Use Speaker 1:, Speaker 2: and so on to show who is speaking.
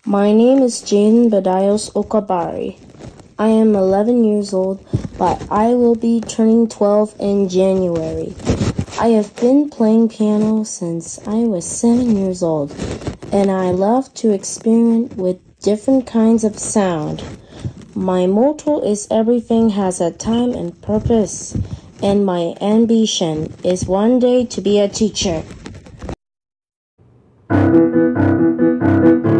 Speaker 1: My name is Jayden Okabari. I am 11 years old, but I will be turning 12 in January. I have been playing piano since I was 7 years old, and I love to experiment with different kinds of sound. My motto is everything has a time and purpose, and my ambition is one day to be a teacher.